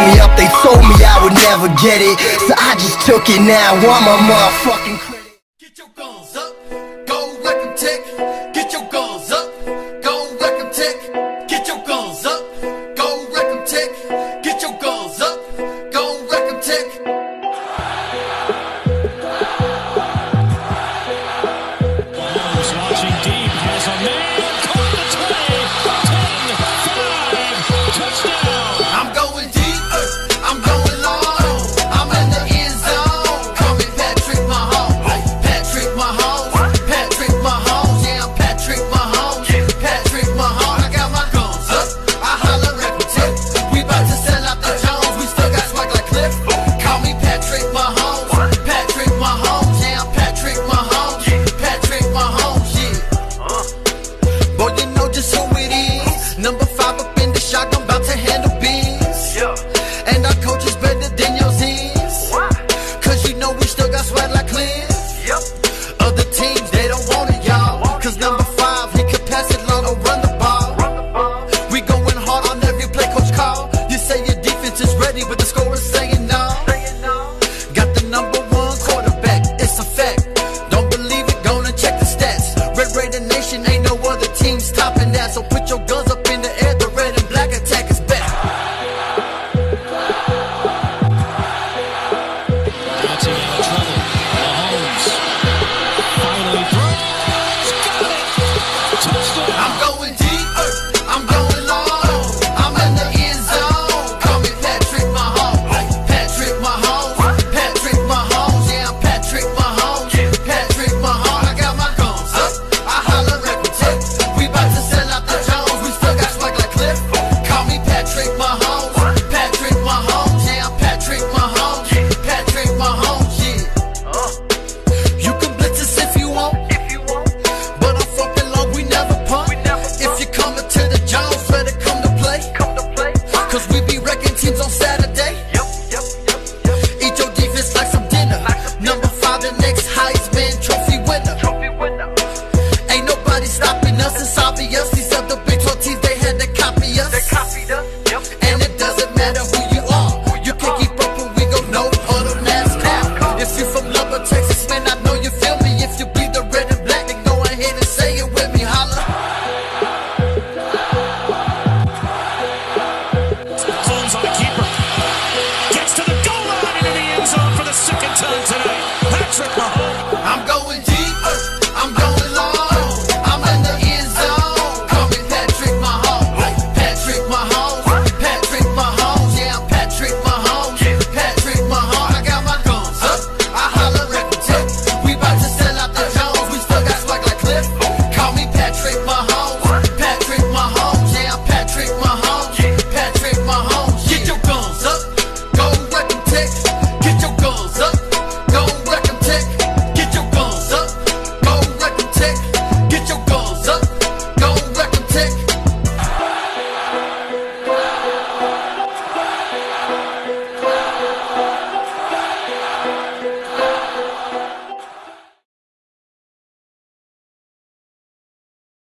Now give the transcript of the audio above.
me up, they told me I would never get it, so I just took it. Now I'm a motherfucking credit. Get your guns up, go wreck 'em tick. Get your guns up, go wreck 'em tick. Get your guns up, go wreck 'em tick. Get your guns up, go wreck 'em tick. Launching deep, has a man caught the 20, 10, 5, touchdown. I'm going deep, I'm going long. I'm in the end zone. Call me Patrick Mahomes. Patrick Mahomes. Patrick Mahomes. Yeah, I'm Patrick Mahomes. Patrick Mahomes. I got my guns up. I holler at the tip. We about to sell out the Jones. We still got swag like Cliff. Call me Patrick Mahomes. Patrick Mahomes. Yeah, I'm Patrick Mahomes. Patrick Mahomes. Yeah. Boy, you know just who it is. Number 5 up in the shotgun, about to handle beans. And our coach is better than yours is. Cause you know we still got swag like Clint. Other teams, they don't want it, y'all. Cause number 5, he can pass it long or run the ball. We going hard on every play coach call. You say your defense is ready, but the score is saying no. Got the number 1 quarterback, it's a fact. Don't believe it, gonna check the stats. Red Raider Nation, ain't no other team stopping that. So put your guns up in the air, the red and black attack is back. Bouncing out of trouble. Mahomes finally throws. Got it. Touchdown. I'm going deep, I'm going long. I'm in the end zone. Call me Patrick Mahomes. Patrick Mahomes. Patrick Mahomes. Yeah, I'm Patrick Mahomes. Patrick Mahomes. I got my guns up. I holler at the tip. We about to sell out the Jones. We still got swag like Cliff. Call me Patrick Mahomes. Patrick Mahomes. Yeah, I'm Patrick Mahomes. Patrick Mahomes. Yeah. You can blitz us if you want. But I'm fucking long, we never punt. If you're coming to the Jones, better come to play. Cause we be wrecking teams on Saturday.